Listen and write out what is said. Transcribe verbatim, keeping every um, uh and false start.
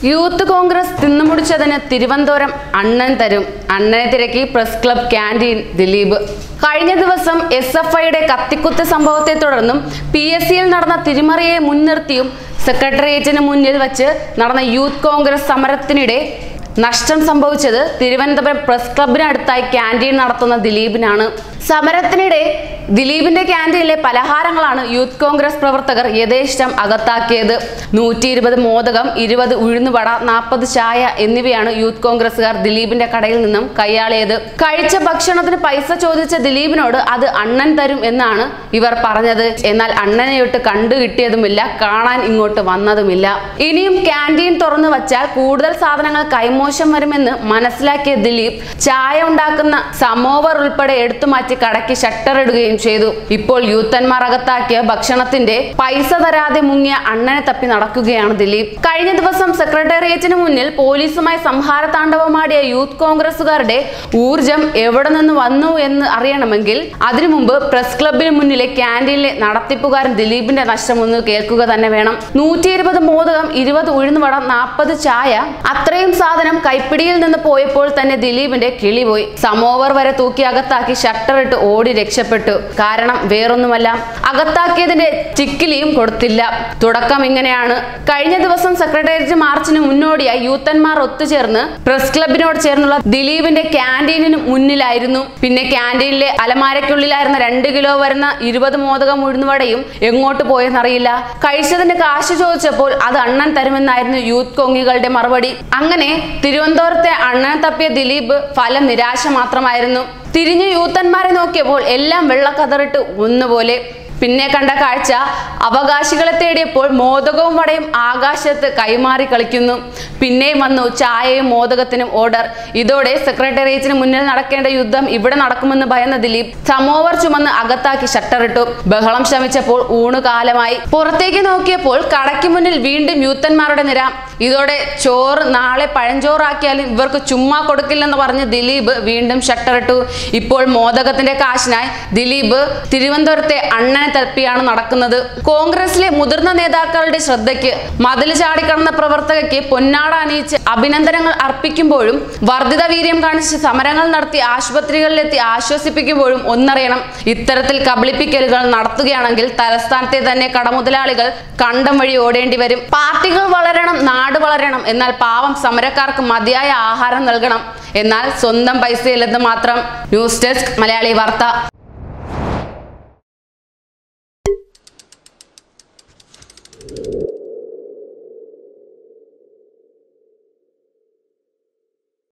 Youth Congress തിന്നുമുടിച്ചതിന് Thiruvananthapuram അണ്ണൻ തരും. അണ്ണനെ തിരക്കി പ്രസ് ക്ലബ് ക്യാൻറ്റീൻ ദിലീപ്. കഴിഞ്ഞ ദിവസം എസ് എഫ് ഐയുടെ കത്തിക്കുത്ത് സംഭവത്തെ തുടർന്നും പി എസ് സിയിൽ നടന്ന തിരിമറിയെ മുൻനിർത്തിയും സെക്രട്ടേറിയറ്റിന് മുന്നിൽ വച്ച് നടന്ന യൂത്ത് കോൺഗ്രസ് സമരത്തിനിടെ നഷ്ടം സംഭവിച്ചത് തിരുവനന്തപുരം പ്രസ് ക്ലബിനടുത്തായി ക്യാൻറ്റീൻ നടത്തുന്ന ദിലീപിനാണ്. സമരത്തിനിടെ ദിലീപിന്റെ ക്യാൻറ്റീനിലെ പലഹാരങ്ങളാണ് യൂത്ത് കോൺഗ്രസ് പ്രവർത്തകർ യഥേഷ്ടം അകത്താക്കിയത്. നൂറ്റി ഇരുപത് മോദകം, ഇരുപത് ഉഴുന്നുവട, നാൽപ്പത് ചായ എന്നിവയാണ് യൂത്ത് കോൺഗ്രസുകാർ ദിലീപിന്റെ കടയിൽ നിന്നും കൈയാളിയത്. കഴിച്ച ഭക്ഷണത്തിന് പൈസ ചോദിച്ച ദിലീപിനോട് അത് അണ്ണൻ തരും എന്നാണ് ഇവർ പറഞ്ഞത്. എന്നാൽ അണ്ണനെയൊട്ട് കണ്ടു കിട്ടിയതുമില്ല, കാണാൻ ഇങ്ങോട്ട് വന്നതുമില്ല. ഇനിയും ക്യാൻറ്റീൻ തുറന്നു വച്ചാൽ കൂടുതൽ സാധനങ്ങൾ കൈമോശം വരുമെന്ന് മനസ്സിലാക്കിയ ദിലീപ് ചായ ഉണ്ടാക്കുന്ന സമോവർ ഉൾപ്പെടെ എടുത്തുമാറ്റി കടയ്ക്ക് ഷട്ടർ ഇടുകയും ചെയ്തു. ഇപ്പോൾ യൂത്തന്മാർ അകത്താക്കിയ ഭക്ഷണത്തിന്റെ പൈസ തരാതെ മുങ്ങിയ അണ്ണനെ തപ്പി നടക്കുകയാണ് ദിലീപ്. കഴിഞ്ഞ ദിവസം സെക്രട്ടേറിയറ്റിന് മുന്നിൽ പോലീസുമായി സംഹാര താണ്ഡവമാടിയ യൂത്ത് കോൺഗ്രസുകാരുടെ ഊർജം എവിടെ നിന്ന് വന്നു എന്ന് അറിയണമെങ്കിൽ അതിനു മുമ്പ് പ്രസ് ക്ലബിന് മുന്നിലെ ക്യാൻറ്റീനിലെ നടത്തിപ്പുകാരൻ ദിലീപിന്റെ നഷ്ടം ഒന്ന് കേൾക്കുക തന്നെ വേണം. നൂറ്റി ഇരുപത് മോദകം, ഇരുപത് ഉഴുന്നുവട, നാൽപ്പത് ചായ, അത്രയും സാധനം കൈപ്പിടിയിൽ നിന്ന് പോയപ്പോൾ തന്നെ ദിലീപിന്റെ കിളി പോയി. സമോവർ വരെ തൂക്കി അകത്താക്കി ഷട്ടർ ഇട്ട് ഓടി രക്ഷപ്പെട്ടു. കാരണം വേറൊന്നുമല്ല, അകത്താക്കിയതിന്റെ ചിക്കിലിയും കൊടുത്തില്ല. തുടക്കം ഇങ്ങനെയാണ്. കഴിഞ്ഞ ദിവസം സെക്രട്ടേറിയറ്റ് മാർച്ചിന് മുന്നോടിയായി യൂത്തന്മാർ ഒത്തുചേർന്ന് പ്രസ് ക്ലബിനോട് ചേർന്നുള്ള ദിലീപിന്റെ ക്യാൻറ്റീനിന് മുന്നിലായിരുന്നു. പിന്നെ ക്യാൻറ്റീനിലെ അലമാരയ്ക്കുള്ളിലായിരുന്ന രണ്ട് കിലോ വരുന്ന ഇരുപത് മോദകം ഉഴുന്നുവടയും എങ്ങോട്ട് പോയെന്നറിയില്ല. കഴിച്ചതിന്റെ കാശ് ചോദിച്ചപ്പോൾ അത് അണ്ണൻ തരുമെന്നായിരുന്നു യൂത്ത് കോങ്ങികളുടെ മറുപടി. അങ്ങനെ തിരുവനന്തപുരത്തെ അണ്ണനെ തപ്പിയ ദിലീപ് ഫലം നിരാശ മാത്രമായിരുന്നു. തിരിഞ്ഞ് യൂത്തന്മാരെ നോക്കിയപ്പോൾ എല്ലാം വെള്ളക്കതറിട്ട് ഒന്നുപോലെ. പിന്നെ കണ്ട കാഴ്ച അവകാശികളെ തേടിയപ്പോൾ മോദകവും വടയും ആകാശത്ത് കൈമാറി കളിക്കുന്നു. പിന്നെയും വന്നു ചായയും മോദകത്തിനും ഓർഡർ. ഇതോടെ സെക്രട്ടേറിയറ്റിന് മുന്നിൽ നടക്കേണ്ട യുദ്ധം ഇവിടെ നടക്കുമെന്ന് ഭയന്ന ദിലീപ് സമോവർ ചുമന്ന് അകത്താക്കി ഷട്ടറിട്ടു. ബഹളം ശമിച്ചപ്പോൾ ഊണുകാലമായി. പുറത്തേക്ക് നോക്കിയപ്പോൾ കടയ്ക്ക് മുന്നിൽ വീണ്ടും യൂത്തന്മാരുടെ നിര. ഇതോടെ ചോറ് നാളെ പഴഞ്ചോറാക്കിയാലും ഇവർക്ക് ചുമ്മാ കൊടുക്കില്ലെന്ന് പറഞ്ഞ് ദിലീപ് വീണ്ടും ഷട്ടറിട്ടു. ഇപ്പോൾ മോദകത്തിന്റെ കാശിനായി ദിലീപ് തിരുവനന്തപുരത്തെ അണ്ണനെ തപ്പിയാണ് നടക്കുന്നത്. കോൺഗ്രസിലെ മുതിർന്ന നേതാക്കളുടെ ശ്രദ്ധയ്ക്ക് മതിൽ ചാടിക്കടന്ന പ്രവർത്തകയ്ക്ക് പൊന്നാട അണിയിച്ച് അഭിനന്ദനങ്ങൾ അർപ്പിക്കുമ്പോഴും വർദ്ധിത വീര്യം കാണിച്ച് സമരങ്ങൾ നടത്തി ആശുപത്രികളിലെത്തി ആശ്വസിപ്പിക്കുമ്പോഴും ഒന്നറിയണം, ഇത്തരത്തിൽ കബളിപ്പിക്കലുകൾ നടത്തുകയാണെങ്കിൽ തലസ്ഥാനത്തെ തന്നെ കടമുതലാളികൾ കണ്ടം വഴി ഓടേണ്ടി വരും. പാർട്ടികൾ വളരണം, നാട് വളരണം, എന്നാൽ പാവം സമരക്കാർക്ക് മതിയായ ആഹാരം നൽകണം. എന്നാൽ സ്വന്തം പൈസയില്ലെന്ന് മാത്രം. ന്യൂസ് ഡെസ്ക് മലയാളി വാർത്ത.